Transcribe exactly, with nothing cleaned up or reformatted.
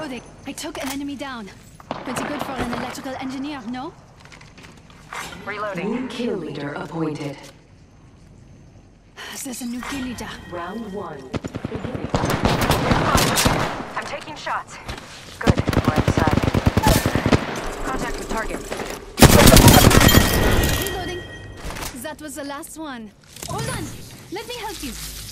Reloading. I took an enemy down. Pretty good for an electrical engineer, no? Reloading. New kill leader appointed. There's a new kill leader. Round one. Beginning. I'm taking shots. Good. We're inside. Contact with target. Reloading. That was the last one. Hold on. Let me help you.